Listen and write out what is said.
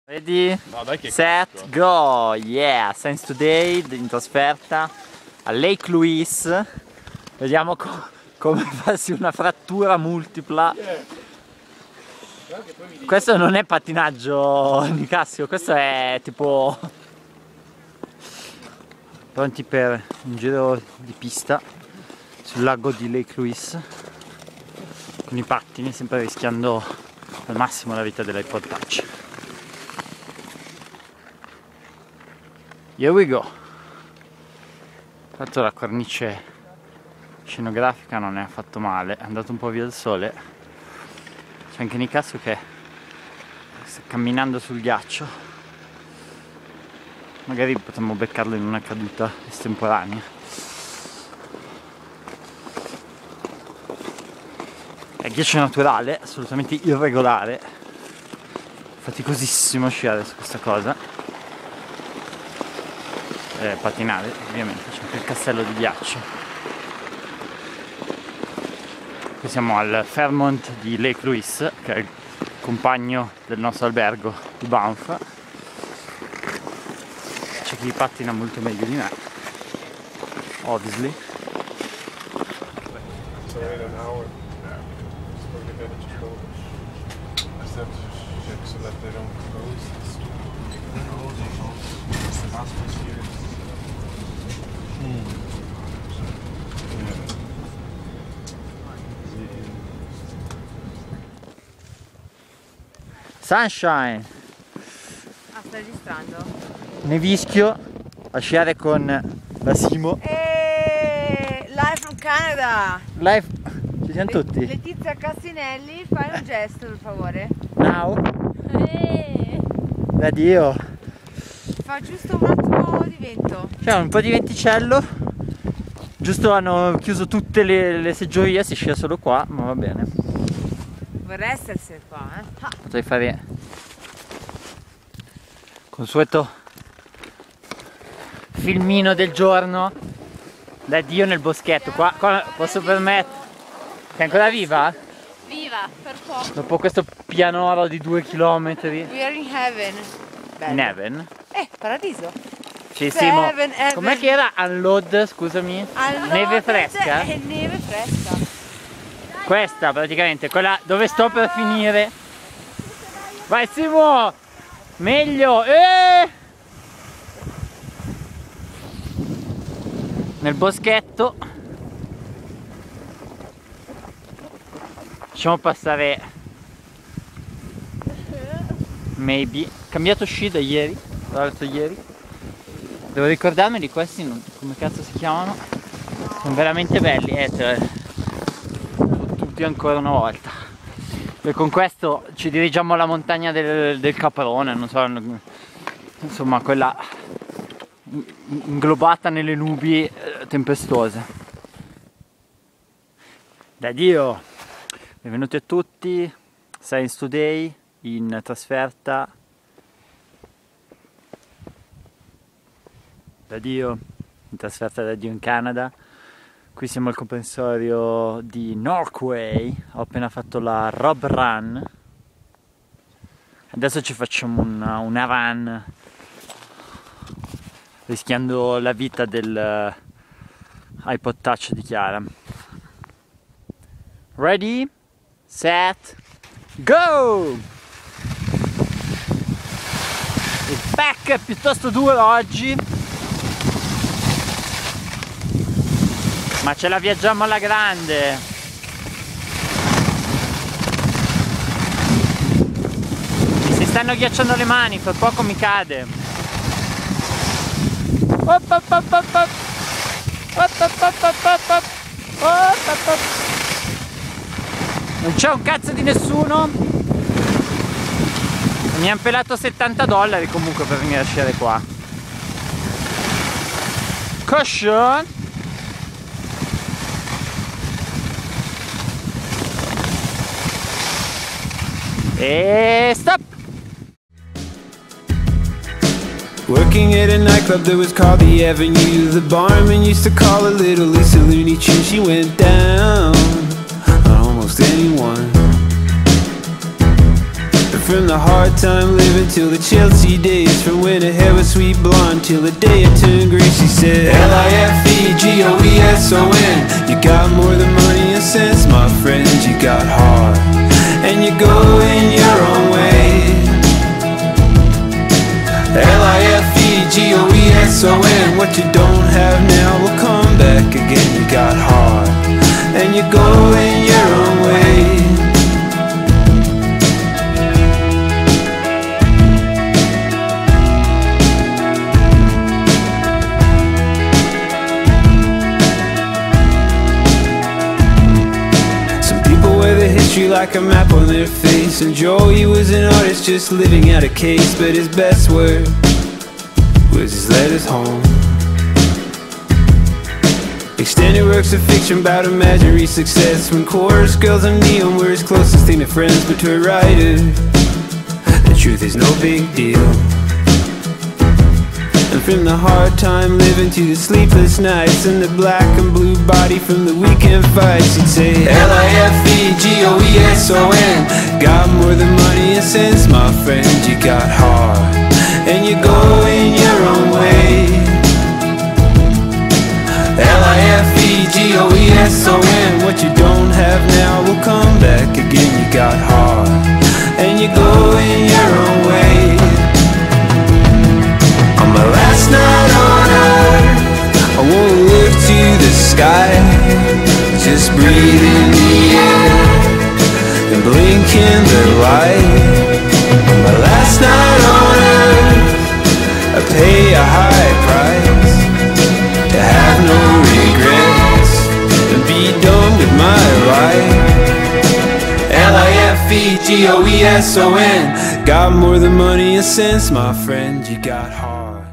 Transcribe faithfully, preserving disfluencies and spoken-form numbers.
Ready? No, dai che set, cazzo. go! Yeah! Science Today in trasferta a Lake Louise. Vediamo co come farsi una frattura multipla. Yeah. Questo non è pattinaggio, Nicasio, questo è tipo pronti per un giro di pista sul lago di Lake Louise con i pattini, sempre rischiando al massimo la vita dell'iPod Touch. Here we go. Tra l'altro la cornice scenografica non è affatto male, è andato un po' via il sole. C'è anche Nicasio che sta camminando sul ghiaccio. Magari potremmo beccarlo in una caduta estemporanea. È ghiaccio naturale, assolutamente irregolare. Faticosissimo sciare su questa cosa. Eh, pattinare, ovviamente, c'è anche il castello di ghiaccio. Qui siamo al Fairmont di Lake Louise, che è il compagno del nostro albergo di Banff. C'è chi pattina molto meglio di me, obviously. Sunshine! Ah, stai registrando? Nevischio a sciare con la Simo. E live from Canada! Live, ci siamo tutti? Letizia Cassinelli, fai un gesto per favore. Now? E... Addio! Fa giusto un attimo di vento. C'è un po' di venticello. Giusto hanno chiuso tutte le, le seggiovie, si scia solo qua, ma va bene. Vorrei essere qua, eh? Ah. Potrei fare consueto filmino del giorno da Dio nel boschetto. Qua, qua posso permettere. Sei ancora viva? Viva, per poco. Dopo questo pianoro di due chilometri. We are in heaven. Bello. In heaven? Eh, paradiso. Sì, Simo. Heaven, heaven. Com'è che era? Unload, scusami? Unload, neve fresca? È neve fresca. Questa praticamente, quella dove sto per finire. Vai Simo! Meglio! Eh! Nel boschetto. Facciamo passare. Maybe. Cambiato sci da ieri. Tra l'altro ieri. Devo ricordarmi di questi, non, come cazzo si chiamano. Sono veramente belli, eh, cioè, tutti ancora una volta. E con questo ci dirigiamo alla montagna del, del Caprone, non so, insomma quella inglobata nelle nubi eh, tempestose. Da Dio! Benvenuti a tutti, Science Today in trasferta. Da Dio, in trasferta da Dio in Canada. Qui siamo al comprensorio di Norquay, ho appena fatto la Rob Run. Adesso ci facciamo una, una run rischiando la vita del uh, iPod Touch di Chiara. Ready, set, go! Il pack è piuttosto duro oggi, ma ce la viaggiamo alla grande. Mi si stanno ghiacciando le mani, per poco mi cade. Op, op, op, op, op. Op, op, op, op, op, op. Op, op, op. Non c'è un cazzo di nessuno. Mi hanno pelato settanta dollari comunque per venire a sciare qua. Caution. E stop! Working at a nightclub that was called the Avenue. The barman used to call her Little Lisa Looney Tunes. She went down on almost anyone. The from the hard time living till the Chelsea days, from when her hair was sweet blonde till the day it turned gray. She said L I F E G O E S O N, you got more than money and sense, my friend. You got heart, and you're going your own way. L I F E G O E S O N, what you don't have now will come back again. You got heart, and you're going your own way. Like a map on their face, and Joey was an artist just living out a case, but his best work was his letters home. Extended works of fiction about imaginary success, when chorus girls and neon were his closest thing to friends. But to a writer, the truth is no big deal. And from the hard time living to the sleepless nights, and the black and blue body from the weekend fights, he'd say L I F E G O E S O N, got more than money and sense, my friend. You got heart, and you're going your own way. L I F E G O E S O N, what you don't have now will come back again. You got heart, and you're going your own way. On my last night on earth, I won't look to the sky, just breathe in the air and blink in the light. On my last night on earth, I pay a high price to have no regrets and be done with my life. L I F E G O E S O N, got more than money and sense, my friend. You got heart.